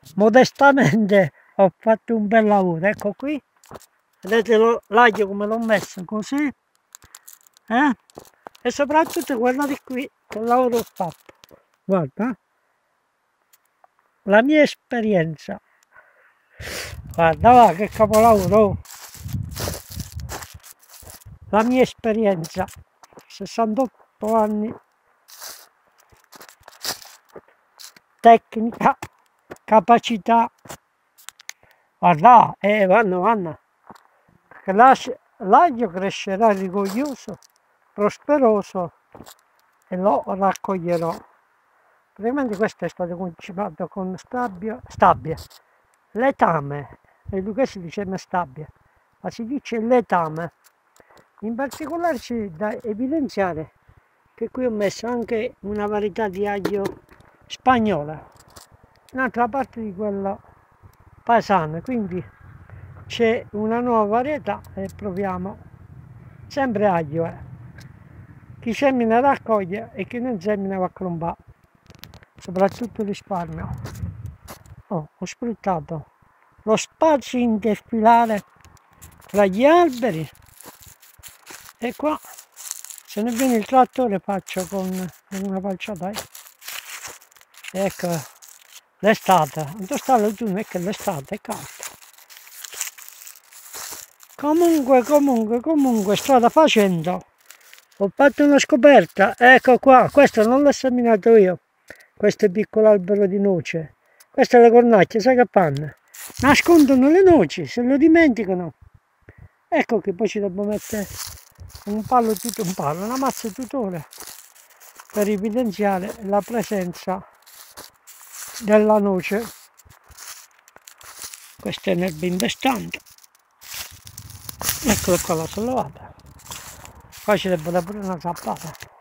modestamente ho fatto un bel lavoro. Ecco qui, vedete l'aglio come l'ho messo così, e soprattutto guardate qui che lavoro ho fatto. Guarda, la mia esperienza, guarda va che capolavoro, la mia esperienza, 68 anni, tecnica, capacità, guarda, vanno, che l'aglio crescerà rigoglioso, prosperoso e lo raccoglierò. Praticamente questo è stato concipato con stabbia, letame, e lui si dice stabbia, ma si dice letame. In particolare c'è da evidenziare che qui ho messo anche una varietà di aglio spagnola, un'altra parte di quella paesana, quindi c'è una nuova varietà e proviamo. Sempre aglio, chi semina raccoglie e chi non semina va a crombare, soprattutto risparmio. Ho sfruttato lo spazio interfilare tra gli alberi e qua se ne viene il trattore faccio con una falciata, ecco l'estate, non sta l'autunno, è che l'estate è calda. Comunque strada facendo ho fatto una scoperta, ecco qua, questo non l'ho seminato io, questo piccolo albero di noce, queste le cornacchie, sai che fanno? Nascondono le noci, se lo dimenticano. Ecco che poi ci devo mettere una mazza tutore per evidenziare la presenza della noce. Questa è l'erba investante, eccolo qua la sollevata, qua ci deve pure una zappata.